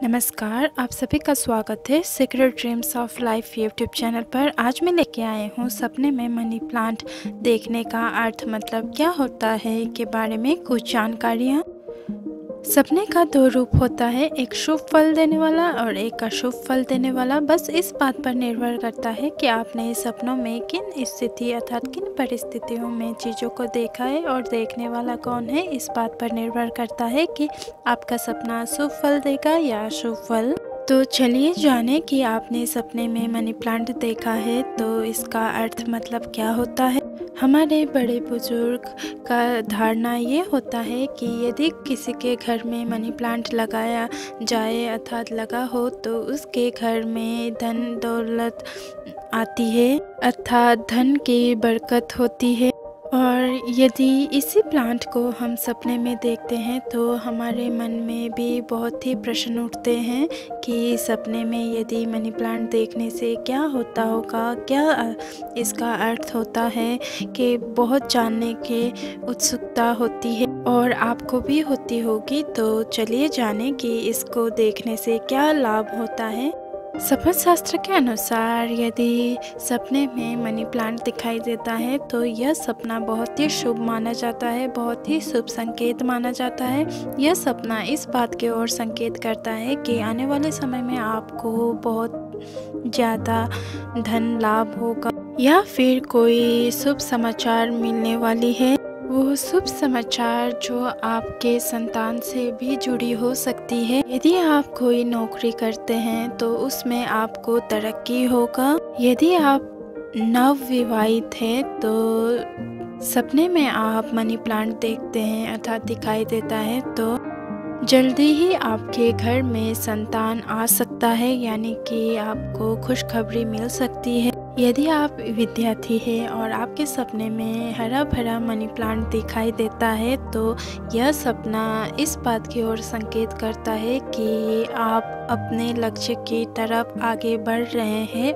नमस्कार, आप सभी का स्वागत है secret dreams of life YouTube channel पर। आज मैं लेके आए हूँ सपने में मनी प्लांट देखने का अर्थ मतलब क्या होता है के बारे में कुछ जानकारियाँ। सपने का दो रूप होता है, एक शुभ फल देने वाला और एक अशुभ फल देने वाला। बस इस बात पर निर्भर करता है कि आपने सपनों में किन स्थिति अर्थात किन परिस्थितियों में चीज़ों को देखा है और देखने वाला कौन है। इस बात पर निर्भर करता है कि आपका सपना शुभ फल देगा या अशुभ फल। तो चलिए जाने कि आपने सपने में मनी प्लांट देखा है तो इसका अर्थ मतलब क्या होता है। हमारे बड़े बुजुर्ग का धारणा ये होता है कि यदि किसी के घर में मनी प्लांट लगाया जाए अर्थात लगा हो तो उसके घर में धन दौलत आती है अर्थात धन की बरकत होती है। और यदि इसी प्लांट को हम सपने में देखते हैं तो हमारे मन में भी बहुत ही प्रश्न उठते हैं कि सपने में यदि मनी प्लांट देखने से क्या होता होगा, क्या इसका अर्थ होता है कि बहुत जानने की उत्सुकता होती है और आपको भी होती होगी। तो चलिए जाने कि इसको देखने से क्या लाभ होता है। सपन शास्त्र के अनुसार यदि सपने में मनी प्लांट दिखाई देता है तो यह सपना बहुत ही शुभ माना जाता है, बहुत ही शुभ संकेत माना जाता है। यह सपना इस बात की ओर संकेत करता है कि आने वाले समय में आपको बहुत ज़्यादा धन लाभ होगा या फिर कोई शुभ समाचार मिलने वाली है। वो शुभ समाचार जो आपके संतान से भी जुड़ी हो सकती है। यदि आप कोई नौकरी करते हैं तो उसमें आपको तरक्की होगा। यदि आप नवविवाहित हैं तो सपने में आप मनी प्लांट देखते हैं अर्थात दिखाई देता है तो जल्दी ही आपके घर में संतान आ सकता है, यानी कि आपको खुशखबरी मिल सकती है। यदि आप विद्यार्थी हैं और आपके सपने में हरा भरा मनी प्लांट दिखाई देता है तो यह सपना इस बात की ओर संकेत करता है कि आप अपने लक्ष्य की तरफ आगे बढ़ रहे हैं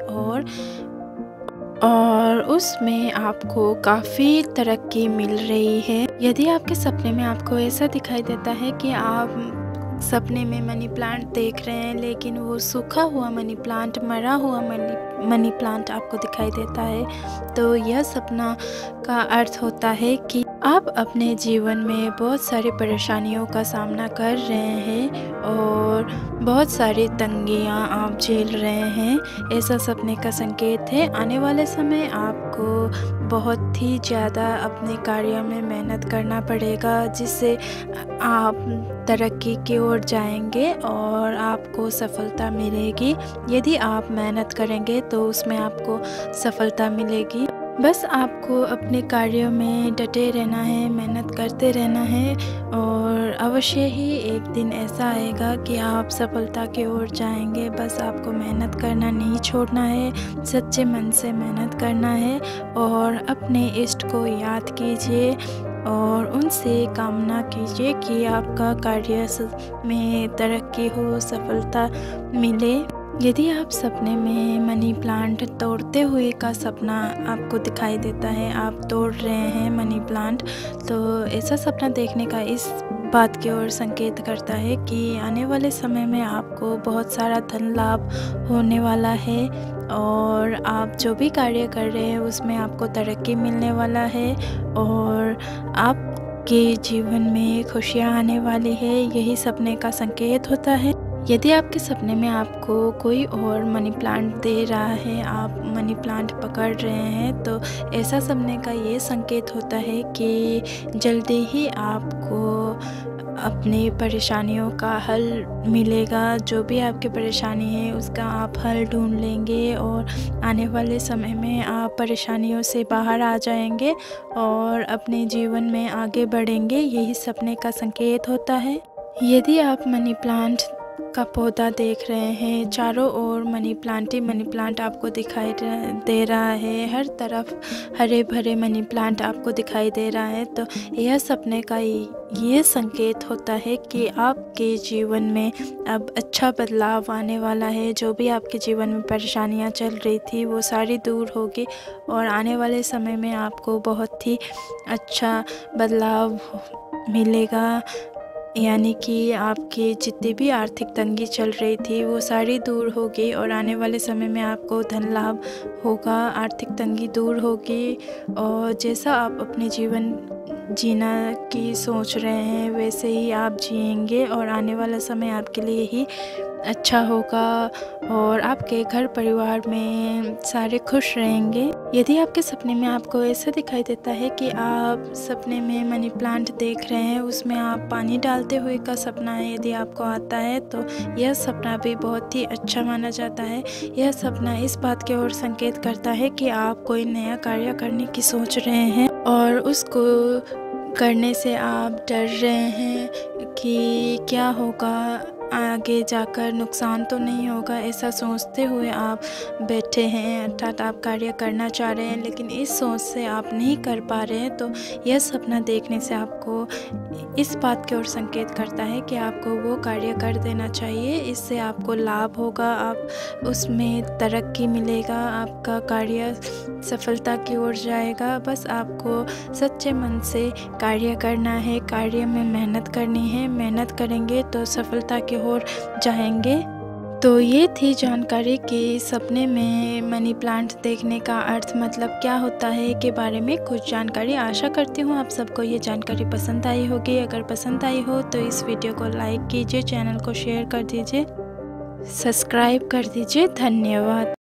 और उसमें आपको काफ़ी तरक्की मिल रही है। यदि आपके सपने में आपको ऐसा दिखाई देता है कि आप सपने में मनी प्लांट देख रहे हैं लेकिन वो सूखा हुआ मनी प्लांट, मरा हुआ मनी प्लांट आपको दिखाई देता है तो यह सपना का अर्थ होता है कि आप अपने जीवन में बहुत सारी परेशानियों का सामना कर रहे हैं और बहुत सारी तंगियां आप झेल रहे हैं। ऐसा सपने का संकेत है। आने वाले समय आपको बहुत ही ज़्यादा अपने कार्य में मेहनत करना पड़ेगा जिससे आप तरक्की की ओर जाएंगे और आपको सफलता मिलेगी। यदि आप मेहनत करेंगे तो उसमें आपको सफलता मिलेगी। बस आपको अपने कार्यों में डटे रहना है, मेहनत करते रहना है और अवश्य ही एक दिन ऐसा आएगा कि आप सफलता की ओर जाएंगे। बस आपको मेहनत करना नहीं छोड़ना है, सच्चे मन से मेहनत करना है और अपने इष्ट को याद कीजिए और उनसे कामना कीजिए कि आपका कार्य में तरक्की हो, सफलता मिले। यदि आप सपने में मनी प्लांट तोड़ते हुए का सपना आपको दिखाई देता है, आप तोड़ रहे हैं मनी प्लांट, तो ऐसा सपना देखने का इस बात की ओर संकेत करता है कि आने वाले समय में आपको बहुत सारा धन लाभ होने वाला है और आप जो भी कार्य कर रहे हैं उसमें आपको तरक्की मिलने वाला है और आपके जीवन में खुशियाँ आने वाली है। यही सपने का संकेत होता है। यदि आपके सपने में आपको कोई और मनी प्लांट दे रहा है, आप मनी प्लांट पकड़ रहे हैं तो ऐसा सपने का ये संकेत होता है कि जल्दी ही आपको अपनी परेशानियों का हल मिलेगा। जो भी आपकी परेशानी है उसका आप हल ढूंढ लेंगे और आने वाले समय में आप परेशानियों से बाहर आ जाएंगे और अपने जीवन में आगे बढ़ेंगे। यही सपने का संकेत होता है। यदि आप मनी प्लांट का पौधा देख रहे हैं, चारों ओर मनी प्लांट आपको दिखाई दे रहा है, हर तरफ हरे भरे मनी प्लांट आपको दिखाई दे रहा है तो यह सपने का ये संकेत होता है कि आपके जीवन में अब अच्छा बदलाव आने वाला है। जो भी आपके जीवन में परेशानियां चल रही थी वो सारी दूर होगी और आने वाले समय में आपको बहुत ही अच्छा बदलाव मिलेगा। यानी कि आपकी जितनी भी आर्थिक तंगी चल रही थी वो सारी दूर होगी और आने वाले समय में आपको धन लाभ होगा, आर्थिक तंगी दूर होगी और जैसा आप अपने जीवन जीना की सोच रहे हैं वैसे ही आप जिएंगे और आने वाला समय आपके लिए ही अच्छा होगा और आपके घर परिवार में सारे खुश रहेंगे। यदि आपके सपने में आपको ऐसा दिखाई देता है कि आप सपने में मनी प्लांट देख रहे हैं, उसमें आप पानी डालते हुए का सपना है, यदि आपको आता है तो यह सपना भी बहुत ही अच्छा माना जाता है। यह सपना इस बात की ओर संकेत करता है कि आप कोई नया कार्य करने की सोच रहे हैं और उसको करने से आप डर रहे हैं कि क्या होगा, आगे जाकर नुकसान तो नहीं होगा, ऐसा सोचते हुए आप बैठे हैं। अर्थात आप कार्य करना चाह रहे हैं लेकिन इस सोच से आप नहीं कर पा रहे हैं, तो यह सपना देखने से आपको इस बात की ओर संकेत करता है कि आपको वो कार्य कर देना चाहिए। इससे आपको लाभ होगा, आप उसमें तरक्की मिलेगा, आपका कार्य सफलता की ओर जाएगा। बस आपको सच्चे मन से कार्य करना है, कार्य में मेहनत करनी है, मेहनत करेंगे तो सफलता की ओर जाएंगे। तो ये थी जानकारी कि सपने में मनी प्लांट देखने का अर्थ मतलब क्या होता है के बारे में कुछ जानकारी। आशा करती हूँ आप सबको ये जानकारी पसंद आई होगी। अगर पसंद आई हो तो इस वीडियो को लाइक कीजिए, चैनल को शेयर कर दीजिए, सब्सक्राइब कर दीजिए। धन्यवाद।